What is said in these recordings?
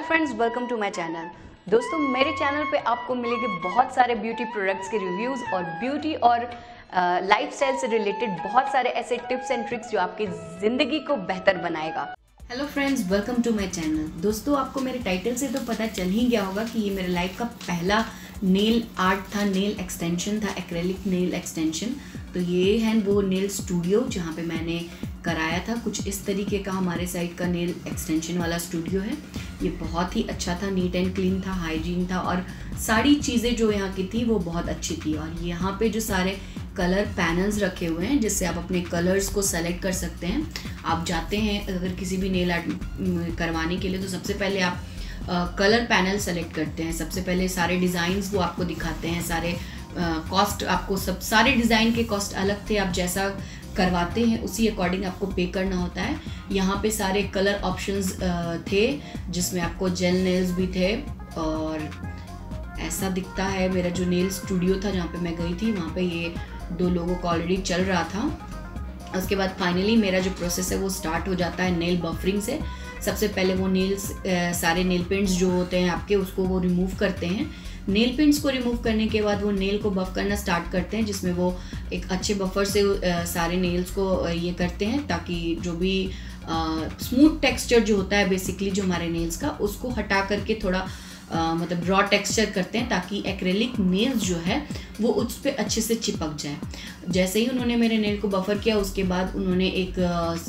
Friends, welcome to my channel. दोस्तों, मेरे channel पे आपको मिलेंगे बहुत सारे ब्यूटी प्रोडक्ट्स के रिव्यूज़ और ब्यूटी और लाइफस्टाइल से रिलेटेड बहुत सारे ऐसे टिप्स एंड ट्रिक्स जो आपकी ज़िंदगी को बेहतर बनाएगा। Hello friends, welcome to my channel. दोस्तों, आपको मेरे टाइटल से तो पता चल ही गया होगा कि ये मेरे लाइफ का पहला नेल आर्ट था, नेल एक्सटेंशन था, एक्रेलिक नेल एक्सटेंशन। तो ये है वो नेल स्टूडियो जहाँ पे मैंने कराया था। कुछ इस तरीके का हमारे साइड का नेल एक्सटेंशन वाला स्टूडियो है। ये बहुत ही अच्छा था, नीट एंड क्लीन था, हाइजीन था और सारी चीज़ें जो यहाँ की थी वो बहुत अच्छी थी। और यहाँ पे जो सारे कलर पैनल्स रखे हुए हैं जिससे आप अपने कलर्स को सेलेक्ट कर सकते हैं। आप जाते हैं अगर किसी भी नेल आर्ट करवाने के लिए तो सबसे पहले आप कलर पैनल सेलेक्ट करते हैं। सबसे पहले सारे डिज़ाइंस वो आपको दिखाते हैं, सारे कॉस्ट आपको सब सारे डिज़ाइन के कॉस्ट अलग थे। आप जैसा करवाते हैं उसी अकॉर्डिंग आपको पे करना होता है। यहाँ पे सारे कलर ऑप्शंस थे जिसमें आपको जेल नेल्स भी थे और ऐसा दिखता है मेरा जो नेल स्टूडियो था जहाँ पे मैं गई थी। वहाँ पे ये 2 लोगों का ऑलरेडी चल रहा था। उसके बाद फाइनली मेरा जो प्रोसेस है वो स्टार्ट हो जाता है नेल बफरिंग से। सबसे पहले वो नेल्स सारे नेल पेंट्स जो होते हैं आपके उसको वो रिमूव करते हैं। नेल पेंट्स को रिमूव करने के बाद वो नेल को बफ करना स्टार्ट करते हैं जिसमें वो एक अच्छे बफर से सारे नेल्स को ये करते हैं ताकि जो भी स्मूथ टेक्सचर जो होता है बेसिकली जो हमारे नेल्स का उसको हटा करके थोड़ा मतलब रॉ टेक्सचर करते हैं ताकि एक्रेलिक नेल्स जो है वो उस पर अच्छे से चिपक जाए। जैसे ही उन्होंने मेरे नेल को बफर किया उसके बाद उन्होंने एक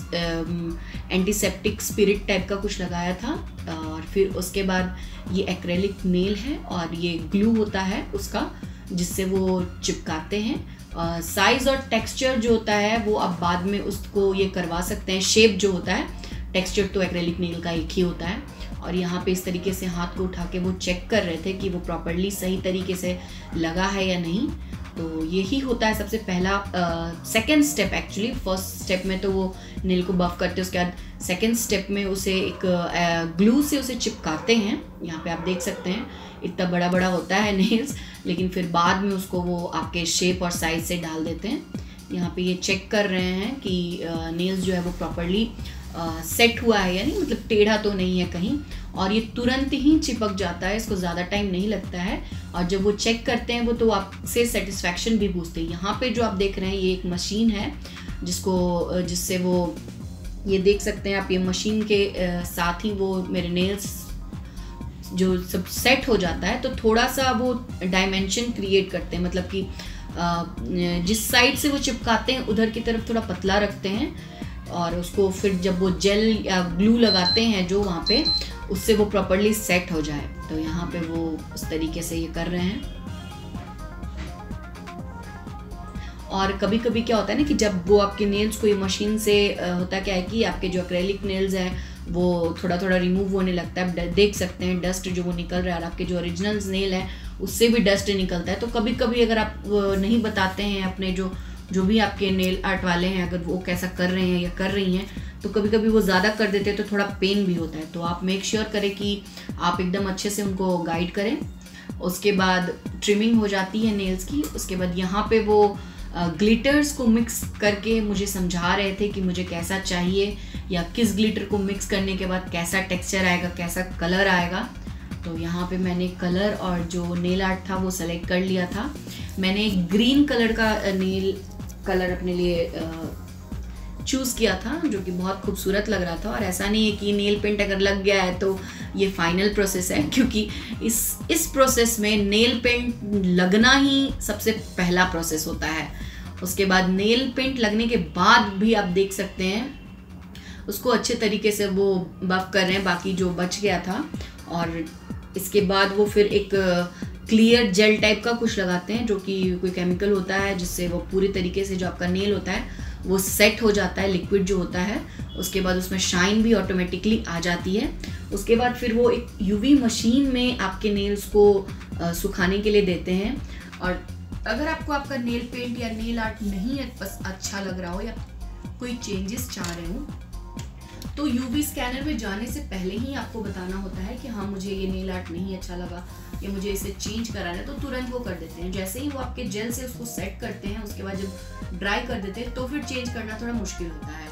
एंटीसेप्टिक स्पिरिट टाइप का कुछ लगाया था और फिर उसके बाद ये एक्रेलिक नेल है और ये ग्लू होता है उसका जिससे वो चिपकाते हैं। साइज़ और टेक्सचर जो होता है वो आप बाद में उसको ये करवा सकते हैं। शेप जो होता है, टेक्सचर तो एक्रेलिक नेल का एक ही होता है। और यहाँ पे इस तरीके से हाथ को उठा के वो चेक कर रहे थे कि वो प्रॉपर्ली सही तरीके से लगा है या नहीं। तो यही होता है सबसे पहला second step. Actually first step में तो वो नेल को बफ करते हैं, उसके बाद सेकेंड स्टेप में उसे एक ग्लू से उसे चिपकाते हैं। यहाँ पे आप देख सकते हैं इतना बड़ा बड़ा होता है नेल्स, लेकिन फिर बाद में उसको वो आपके शेप और साइज से डाल देते हैं। यहाँ पे ये चेक कर रहे हैं कि नेल्स जो है वो प्रॉपर्ली सेट हुआ है या नहीं, मतलब टेढ़ा तो नहीं है कहीं। और ये तुरंत ही चिपक जाता है, इसको ज़्यादा टाइम नहीं लगता है। और जब वो चेक करते हैं वो तो आपसे सेटिस्फैक्शन भी पूछते हैं। यहाँ पे जो आप देख रहे हैं ये एक मशीन है जिससे वो ये देख सकते हैं आप, ये मशीन के साथ ही वो मेरे नेल्स जो सब सेट हो जाता है। तो थोड़ा सा वो डायमेंशन क्रिएट करते हैं, मतलब कि जिस साइड से वो चिपकाते हैं उधर की तरफ थोड़ा पतला रखते हैं और उसको फिर जब वो जेल या ग्लू लगाते हैं जो वहाँ पे उससे वो प्रॉपर्ली सेट हो जाए। तो यहाँ पे वो उस तरीके से ये कर रहे हैं। और कभी कभी क्या होता है ना कि जब वो आपके नेल्स को ये मशीन से होता क्या है कि आपके जो एक्रेलिक नेल्स हैं वो थोड़ा थोड़ा रिमूव होने लगता है। देख सकते हैं डस्ट जो वो निकल रहा है। आपके जो ओरिजिनल नेल है उससे भी डस्ट निकलता है। तो कभी कभी अगर आप नहीं बताते हैं अपने जो भी आपके नेल आर्ट वाले हैं अगर वो कैसा कर रहे हैं या कर रही हैं तो कभी कभी वो ज़्यादा कर देते हैं तो थोड़ा पेन भी होता है। तो आप मेक श्योर करें कि आप एकदम अच्छे से उनको गाइड करें। उसके बाद ट्रिमिंग हो जाती है नेल्स की। उसके बाद यहाँ पे वो ग्लिटर्स को मिक्स करके मुझे समझा रहे थे कि मुझे कैसा चाहिए या किस ग्लिटर को मिक्स करने के बाद कैसा टेक्सचर आएगा, कैसा कलर आएगा। तो यहाँ पे मैंने कलर और जो नेल आर्ट था वो सेलेक्ट कर लिया था। मैंने एक ग्रीन कलर का नेल कलर अपने लिए चूज़ किया था जो कि बहुत खूबसूरत लग रहा था। और ऐसा नहीं है कि नेल पेंट अगर लग गया है तो ये फाइनल प्रोसेस है, क्योंकि इस प्रोसेस में नेल पेंट लगना ही सबसे पहला प्रोसेस होता है। उसके बाद नेल पेंट लगने के बाद भी आप देख सकते हैं उसको अच्छे तरीके से वो बफ कर रहे हैं बाकी जो बच गया था। और इसके बाद वो फिर एक क्लियर जेल टाइप का कुछ लगाते हैं जो कि कोई केमिकल होता है जिससे वो पूरी तरीके से जो आपका नेल होता है वो सेट हो जाता है, लिक्विड जो होता है। उसके बाद उसमें शाइन भी ऑटोमेटिकली आ जाती है। उसके बाद फिर वो एक यूवी मशीन में आपके नेल्स को सुखाने के लिए देते हैं। और अगर आपको आपका नेल पेंट या नेल आर्ट नहीं बस अच्छा लग रहा हो या कोई चेंजेस चाह रहे हो तो यूवी स्कैनर में जाने से पहले ही आपको बताना होता है कि हाँ मुझे ये नेल आर्ट नहीं अच्छा लगा या मुझे इसे चेंज कराना है, तो तुरंत वो कर देते हैं। जैसे ही वो आपके जेल से उसको सेट करते हैं उसके बाद जब ड्राई कर देते हैं तो फिर चेंज करना थोड़ा मुश्किल होता है।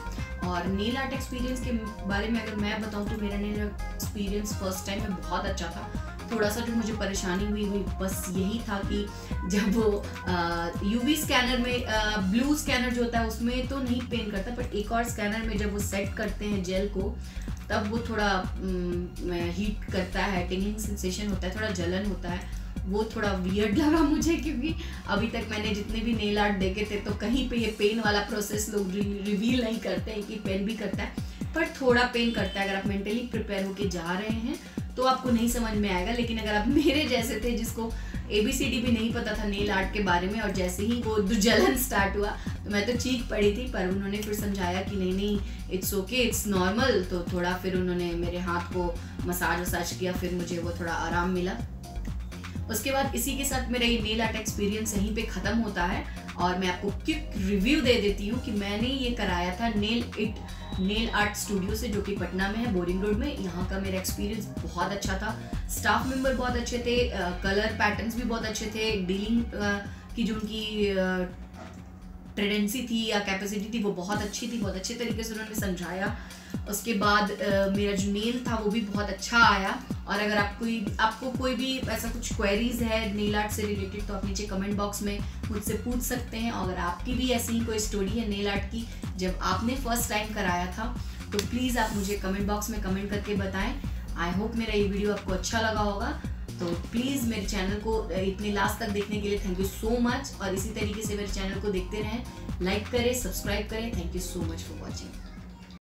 और नेल आर्ट एक्सपीरियंस के बारे में अगर मैं बताऊं तो मेरा नेल एक्सपीरियंस फर्स्ट टाइम में बहुत अच्छा था। थोड़ा सा जो मुझे परेशानी हुई बस यही था कि जब वो यूवी स्कैनर में ब्लू स्कैनर जो होता है उसमें तो नहीं पेन करता, बट एक और स्कैनर में जब वो सेट करते हैं जेल को तब वो थोड़ा हीट करता है, टिंगिंग सेंसेशन होता है, थोड़ा जलन होता है। वो थोड़ा वियर्ड लगा मुझे, क्योंकि अभी तक मैंने जितने भी नेल आर्ट देखे थे तो कहीं पे ये पेन वाला प्रोसेस लोग रिवील नहीं करते हैं कि पेन भी करता है, पर थोड़ा पेन करता है। अगर आप मेंटली प्रिपेयर होके जा रहे हैं तो आपको नहीं समझ में आएगा, लेकिन अगर आप मेरे जैसे थे जिसको ABCD भी नहीं पता था नेल आर्ट के बारे में, और जैसे ही वो जलन स्टार्ट हुआ तो मैं तो चीख पड़ी थी, पर उन्होंने फिर समझाया कि नहीं इट्स ओके, इट्स नॉर्मल। तो थोड़ा फिर उन्होंने मेरे हाथ को मसाज वसाज किया, फिर मुझे वो थोड़ा आराम मिला। उसके बाद इसी के साथ मेरा ये नेल आर्ट एक्सपीरियंस यहीं पे ख़त्म होता है, और मैं आपको क्विक रिव्यू दे देती हूँ कि मैंने ये कराया था नेल आर्ट स्टूडियो से, जो कि पटना में है, बोरिंग रोड में। यहाँ का मेरा एक्सपीरियंस बहुत अच्छा था, स्टाफ मेंबर बहुत अच्छे थे, कलर पैटर्न्स भी बहुत अच्छे थे, डीलिंग की जो उनकी टेंडेंसी थी या कैपेसिटी थी वो बहुत अच्छी थी, बहुत अच्छे तरीके से उन्होंने समझाया। उसके बाद मेरा जो नेल था वो भी बहुत अच्छा आया। और अगर आपको कोई भी ऐसा कुछ क्वेरीज है नेल आर्ट से रिलेटेड तो आप नीचे कमेंट बॉक्स में मुझसे पूछ सकते हैं। अगर आपकी भी ऐसी ही कोई स्टोरी है नेल आर्ट की जब आपने फर्स्ट टाइम कराया था तो प्लीज़ आप मुझे कमेंट बॉक्स में कमेंट करके बताएं। आई होप मेरा ये वीडियो आपको अच्छा लगा होगा, तो प्लीज़ मेरे चैनल को इतने लास्ट तक देखने के लिए थैंक यू सो मच, और इसी तरीके से मेरे चैनल को देखते रहें, लाइक करें, सब्सक्राइब करें। Thank you so much for watching.